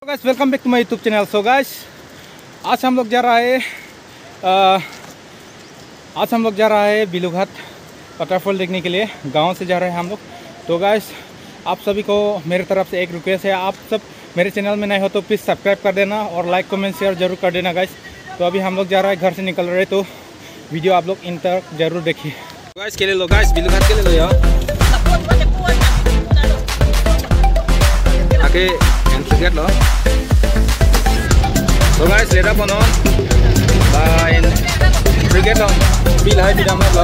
Guys welcome back to my YouTube channel. So guys आज हम लोग जा रहा है बिलुघाट वाटरफॉल देखने के लिए। गांव से जा रहे हैं हम लोग। तो गाइस आप सभी को मेरे तरफ से एक रिक्वेस्ट है, आप सब मेरे चैनल में नए हो तो प्लीज़ सब्सक्राइब कर देना और लाइक कमेंट शेयर जरूर कर देना गाइस। तो अभी हम लोग जा रहा है, घर से निकल रहे, तो वीडियो आप लोग इन तक जरूर देखिए। गाइस के ले लो, गाइस बिलुघाट के ले लो यार आके get lo. So guys, let up on by forget lo. Bil hai bidam lo.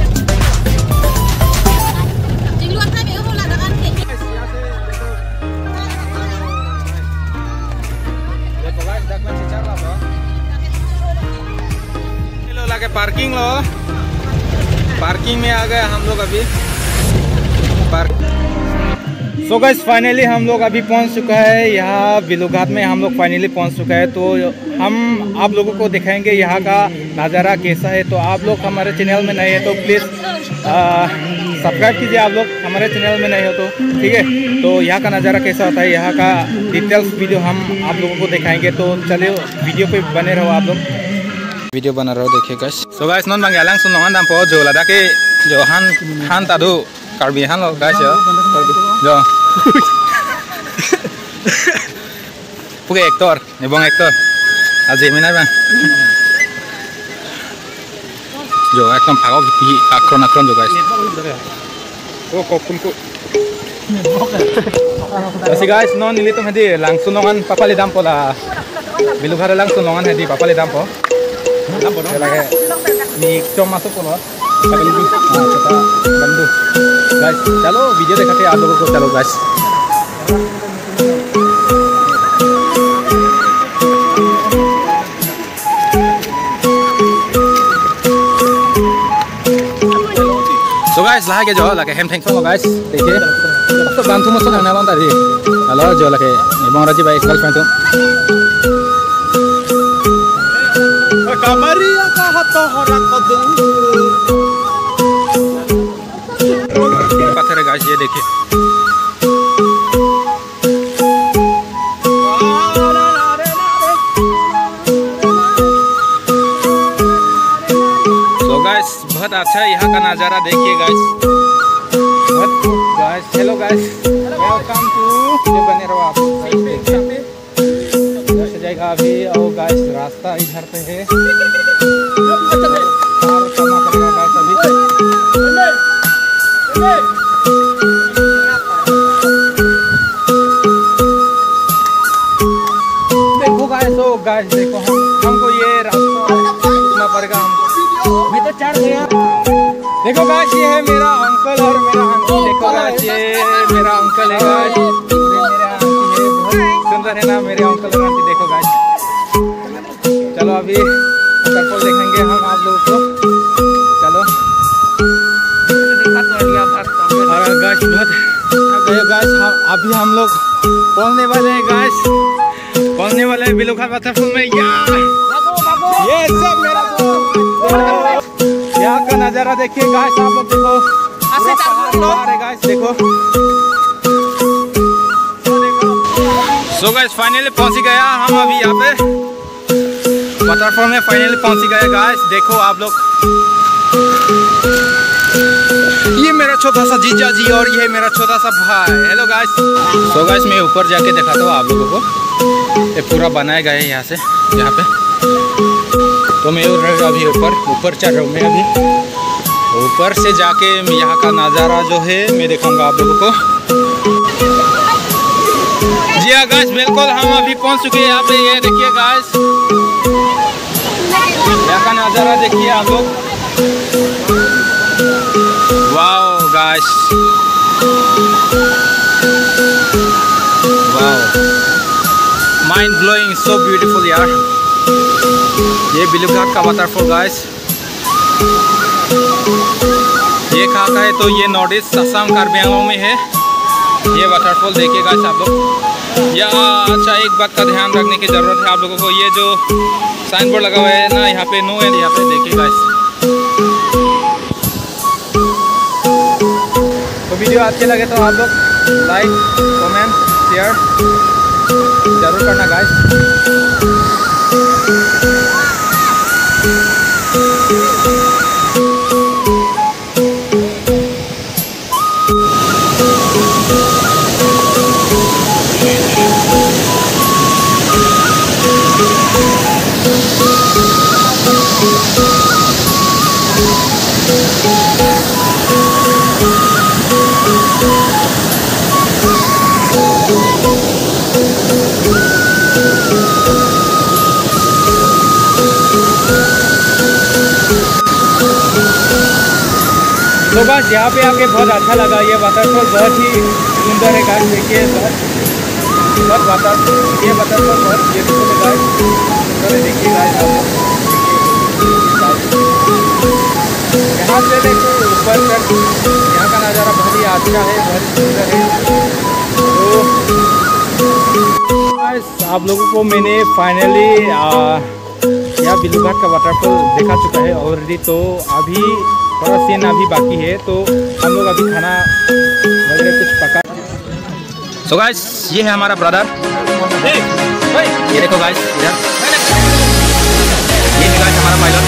Hello lagi parking lo. Parking में आ गए हम लोग अभी। सो गाइस फाइनली हम लोग अभी पहुंच चुका है यहाँ बिलुघाट में। हम लोग फाइनली पहुंच चुका है, तो हम आप लोगों को दिखाएंगे यहाँ का नज़ारा कैसा है। तो आप लोग हमारे चैनल में नए हैं तो प्लीज़ सब्सक्राइब कीजिए। आप लोग हमारे चैनल में नए हो तो ठीक है। तो यहाँ का नज़ारा कैसा होता है, यहाँ का डिटेल्स वीडियो हम आप लोगों को दिखाएंगे। तो चलिए वीडियो पे बने रहो, आप लोग वीडियो बना रहो, देखिए गाइस। सो गाइस नॉन बांगे लांग सुन दाम पो जो लदा के जो हान तादू कार्बी हान लो गाइस जो पुगे एक्टर एवं एक्टर आज जेमिनार बां जो एकदम भागो की आक्रमण जो गाइस ओ कोकुन को ऐसे गाइस नॉन निली तो हदी लांगसु नंगन पापाली दाम पोला बिलुघाट लांगसु नंगन हदी पापाली दाम पो लगे नी चो मासो पोला बंदू बंदू गाइस। चलो वीडियो दिखाते हैं आप लोगों को, चलो guys. So guys lah ke jo lagi hem theng so guys देखिए तो बांधु मसो खाना बांधा दी हेलो जो लगे एवं राजी भाई कल फ्रेंड तो कमरिया का हाथ हरा कदू पत्थर है गाइस, ये देखिए। तो गाइस बहुत अच्छा है यहाँ का नज़ारा, देखिए गाइस। बहुत guys hello guys welcome to ये बने रहो आप से जाएगा अभी। और गाइस रास्ता इधर पे है और करना पड़ेगा गाइस अभी। देखो गाइस, ओ गाइस देखो हमको ये रास्ता घूमना पड़ेगा हमको। मैं तो चढ़ गया। देखो गाइस ये है मेरा अंकल और मेरा आंटी। देखो गाइस ये मेरा अंकल है गाइस, मेरा आंटी है। बहुत सुंदर है ना मेरे अंकल और आंटी। देखो गाइस चलो अभी वाटरफॉल देखेंगे हम आप लोगों को, चलो। और गाइस बहुत गाइस अभी हम लोग पहुंचने वाले हैं गाइस, पहुंचने वाले हैं बिलुघाट वाटरफॉल में। ये सब मेरा यहाँ का नज़ारा देखिए गाइस, आप लोग देखो गाइस देखो। सो गाइस फाइनली पहुंच गया हम अभी यहाँ पे वाटरफॉल में, फाइनली पहुंच गए गाइस। देखो आप लोग ये मेरा छोटा सा जीजा जी और ये मेरा छोटा सा भाई। Hello guys. सो गाइस मैं ऊपर जाके दिखाता हूँ आप लोगों को। ये पूरा बनाया गया है यहाँ से यहाँ पे। तो मैं अभी ऊपर चढ़ रहा हूँ। मैं अभी ऊपर से जाके यहाँ का नज़ारा जो है मैं दिखाऊंगा आप लोगों को। जी हाँ गाइस बिल्कुल हम अभी पहुँच चुके हैं यहाँ पे। ये देखिए गाइस यहाँ का नज़ारा देखिए आप लोग। Wow guys wow mind blowing, so beautiful यार। ये बिलुघाट का वाटरफॉल गाइस। ये कहाँ का है तो ये नॉर्थ ईस्ट असम कार्बी आंगलॉन्ग में है ये वाटरफॉल। देखिए गाइस आप लोग। या अच्छा एक बात का ध्यान रखने की ज़रूरत है आप लोगों को, ये जो साइन बोर्ड लगा हुआ है ना यहाँ पे नो एंड, यहाँ पे देखिए गाइस। तो वीडियो अच्छे लगे तो आप लोग लाइक कमेंट शेयर जरूर करना गाइस। तो बस यहाँ पे आके बहुत अच्छा लगा। ये वाटरफॉल बहुत ही सुंदर है गाइस। देखिए बहुत वाटर ये वाटरफॉल बहुत ब्यूटीफुल है गाइस। सुंदर है, देखिए गाइस आप यहाँ से देखो ऊपर तक। यहाँ का नज़ारा बहुत ही अच्छा है, बहुत ही सुंदर है। तो गाइस आप लोगों को मैंने फाइनली यहाँ बिलूघाट का वाटरफॉल दिखा चुका है ऑलरेडी। तो अभी थोड़ा सीन अभी बाकी है, तो हम लोग अभी खाना वगैरह कुछ पका। सो गाइस ये है हमारा ब्रदर। ये देखो गाइस इधर, ये है गाइस हमारा पायलट।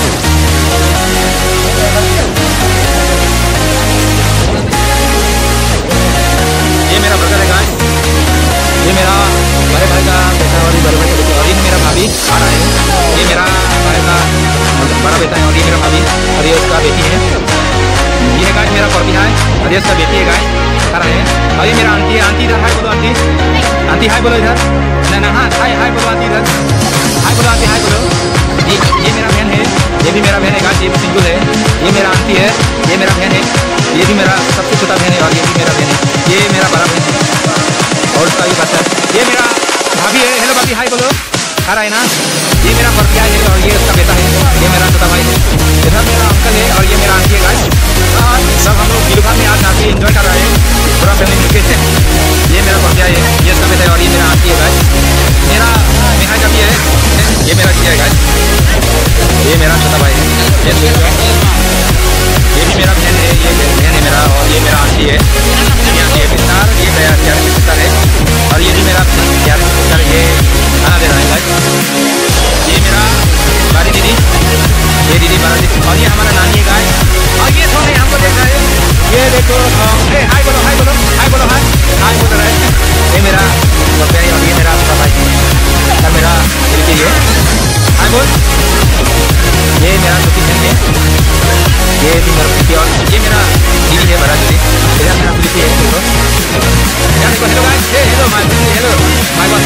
ये मेरा ब्रदर है गाइस। ये मेरा बड़े भाई का बेटा और बड़े भाई का बेटा, और ये मेरा भाभी आ रहा है। ये मेरा भाई का बड़ा बेटा है और ये मेरा भाभी और ये उसका बेटी है। ये है गाइस मेरा प्रतिहा है और ये उसका बेटी है गाइस आ रहा है। और ये मेरा आंटी है। आंटी इधर हाय बोलो। आंटी हाय बोलो इधर। ना हाँ हाय बोलो आंटी इधर। हाय बोलो आंटी, हाय बोलो। ये मेरा बहन है, ये भी मेरा बहन है गाइस। ये भी सिंगल है। ये मेरा आंटी है, ये मेरा बहन है। ये भी मेरा सबसे छोटा बहन है और ये भी मेरा बहन है। ये मेरा बड़ा बहन है और उसका भी बच्चा। ये मेरा भाभी है। हेलो भाभी, हाय बोलो। आ रहा है ना। ये मेरा प्रतिहा है और ये उसका बेटा है। ये मेरा छोटा भाई है। इधर मेरा अंकल है और ये मेरा आंटी है गाइस। सब हम लोग बिलूघाट में आज आके एंजॉय कर रहे हैं पूरा फैमिली मिलके। ये मेरा प्रतिहा है, ये उसका बेटा है और ये मेरा आंटी है गाइस। मेरा नेहा का भी है। ये मेरा जिया है गाइस। ये मेरा छोटा भाई है। ये भी मेरा बहन है। ये बहन है मेरा और ये मेरा आंटी है। ये आंटी है पिस्तार। ये मेरा प्यारे पिस्तार है और ये भी मेरा प्यारे पिस्तार। ये खाना दे रहा है गाइस। ये मेरा बड़ी दीदी, ये दीदी बड़ा दीदी और ये हमारा नानी है गाइस। और ये थोड़े हमको देख रहे हैं। ये देखो हाय बोलो, हाय बोलो, हाय बोलो, हाय बोल रहा है। ये मेरा बच्चा है और ये मेरा छोटा भाई है और मेरा बेटी है। हाय बोल। ये मेरा छोटी बहन है। ये भी मेरा बेटी और ये मेरा दीदी है बड़ा दीदी। इधर मेरा बेटी है। देखो hello guys. Hello my hello my god.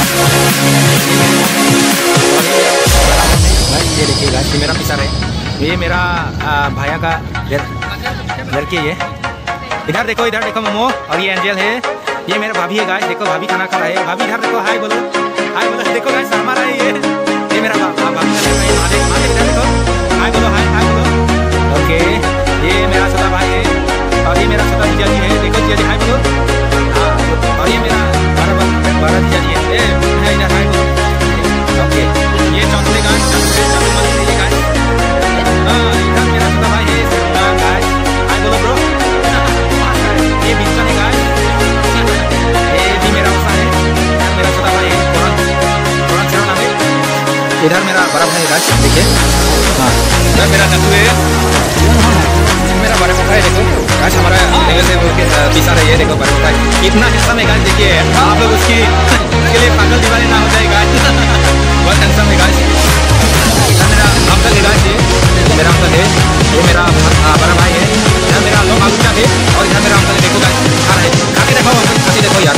ये देखिए गाइस, ये मेरा पिसार है। ये मेरा भाया का लड़की है। इधर देखो मोमो और ये एंजल है। ये मेरा भाभी है गाइस। देखो भाभी खाना खा रहा है। भाभी इधर देखो, हाय बोलो, हाय बोलो। देखो गाइस हमारा है ये मेरा भाभी का लड़का है। मालिक इधर देखो, हाय बोलो, हाय बोलो। ओके ये मेरा छोटा भाई है और ये मेरा छोटा जीजा जी है। देखो जीजा जी हाय बोलो। और ये मेरा बड़ा जीजा जी है। इधर हाय बोलो। ओके ये चौथे गाइस, ये गाइस। इधर मेरा छोटा भाई है गाइस। हाय बोलो ब्रो। ये बीच में गाइस। ये भी मेरा उसा है। मेरा छोटा भाई है कुरान से नाम है। इधर मेरा बड़ा भाई है गाइस। देखिए हाँ इधर मेरा नटू है। मेरा बड़ा भाई देखो गाइस हमारा लेवल से पीछा रही है। देखो बड़ा भाई इतना हिस्सा में गाइस। देखिए आप लोग उसके लिए पागल दीवाने ना हो जाए गाइस। बहुत हैंडसम है गाइस। इधर मेरा अंकल है गाइस। ये मेरा अंकल है। ये मेरा बड़ा भाई है। इधर मेरा लोग आलूचा है और इधर मेरा अंकल है। देखो गाइस खा रहे हैं। खाके देखो अंकल, खाके देखो यार।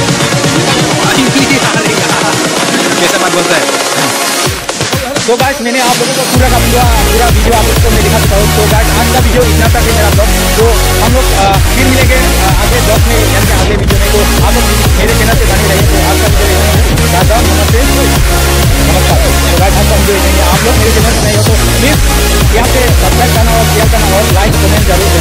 कैसा बात बोलता है। तो गाइस मैंने आप लोगों को पूरा वीडियो आप लोगों को मैं दिखा चुका हूँ। तो गाइस आज का वीडियो इतना तक है मेरा ब्लॉग। तो हम लोग फिर मिलेंगे आगे ब्लॉग में यानी अगले वीडियो में। तो आप लोग मेरे चैनल से बने रहिए। तो आज का वीडियो दादा नमस्ते नमस्कार। तो गाइस आज का वीडियो आप लोग मेरे चैनल से नहीं हो तो प्लीज़ यहाँ पे सब्सक्राइब करना और शेयर करना और लाइक कमेंट जरूर